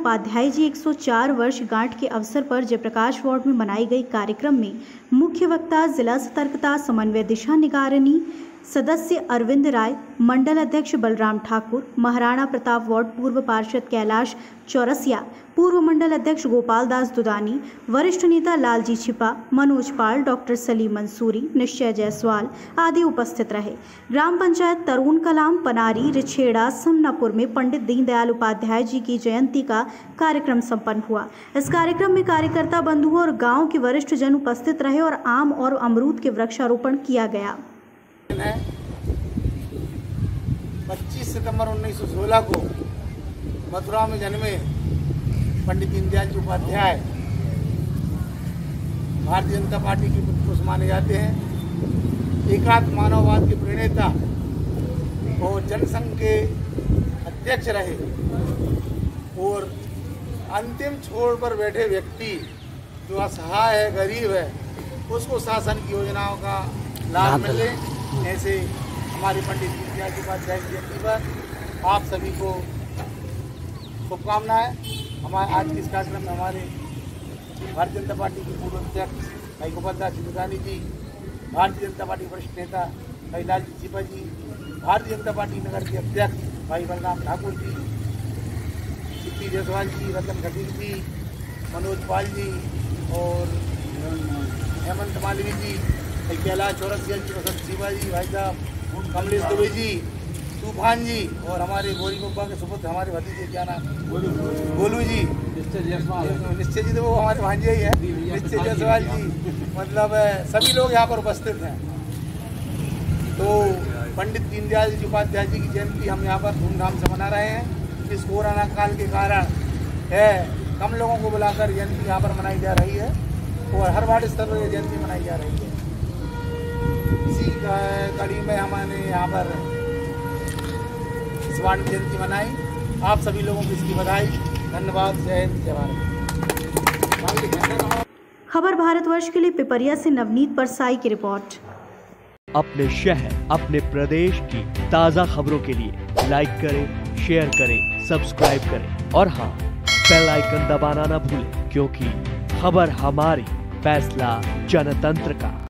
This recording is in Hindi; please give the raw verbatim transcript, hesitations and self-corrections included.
उपाध्याय जी एक सौ चार वर्ष गांठ के अवसर पर जयप्रकाश वार्ड में मनाई गई कार्यक्रम में मुख्य वक्ता जिला सतर्कता समन्वय दिशा निगरानी सदस्य अरविंद राय, मंडल अध्यक्ष बलराम ठाकुर, महाराणा प्रताप वार्ड पूर्व पार्षद कैलाश चौरसिया, पूर्व मंडल अध्यक्ष गोपाल दास दुदानी, वरिष्ठ नेता लालजी छिपा, मनोज पाल, डॉक्टर सलीम मंसूरी, निश्चय जायसवाल आदि उपस्थित रहे। ग्राम पंचायत तरुण कलाम पनारी रिछेड़ा समनापुर में पंडित दीनदयाल उपाध्याय जी की जयंती का कार्यक्रम संपन्न हुआ। इस कार्यक्रम में कार्यकर्ता बंधुओं और गाँव के वरिष्ठ जन उपस्थित रहे और आम और अमरूद के वृक्षारोपण किया गया। पच्चीस सितंबर उन्नीस सौ सोलह को मथुरा में जन्मे पंडित दीनदयाल जी उपाध्याय भारतीय जनता पार्टी के पुरुष माने जाते हैं। एकात्म मानववाद के प्रणेता और जनसंघ के अध्यक्ष रहे और अंतिम छोर पर बैठे व्यक्ति जो असहाय है, गरीब है, उसको शासन की योजनाओं का लाभ मिले, ऐसे हमारे पंडित दीनदयाल जी उपाध्याय की जयंती पर आप सभी को शुभकामनाएं। हमारे आज के इस कार्यक्रम में हमारे भारतीय जनता पार्टी के पूर्व अध्यक्ष भाई गोपाल दास दुदानी जी, भारतीय जनता पार्टी वरिष्ठ नेता भाई लालजी छिपा जी, भारतीय जनता पार्टी नगर के अध्यक्ष भाई बलराम ठाकुर जी, सिद्धि जायसवाल जी, रतन खटीक जी, मनोज पाल जी और हेमंत मालवी जी, कैलाश चौरसिया जी, वसंत शिवा जी, भाई साहब कमलेश दुबे जी, तूफान जी और हमारे गोरी गोपा के सुपुत्र हमारे भतीजे क्या नाम गोलू जी, निश्चय जी तो वो हमारे भांजे ही है, निश्चय जायसवाल जी, मतलब सभी लोग यहाँ पर उपस्थित हैं। तो पंडित दीनदयाल जी उपाध्याय जी की जयंती हम यहाँ पर धूमधाम से मना रहे हैं। इस कोरोना काल के कारण है कम लोगों को बुलाकर जयंती यहाँ पर मनाई जा रही है और हर वार्ड स्तर पर जयंती मनाई जा रही है। इसी कड़ी में हमने यहाँ पर इस वार्ड जयंती मनाई। आप सभी लोगों को इसकी बधाई, धन्यवाद। जय हिंद, जय भारत। खबर भारतवर्ष के लिए पिपरिया से नवनीत परसाई की रिपोर्ट। अपने शहर, अपने प्रदेश की ताज़ा खबरों के लिए लाइक करें, शेयर करें, सब्सक्राइब करें और हाँ, बेल आइकन दबाना ना भूलें, क्योंकि खबर हमारी, फैसला जनतंत्र का।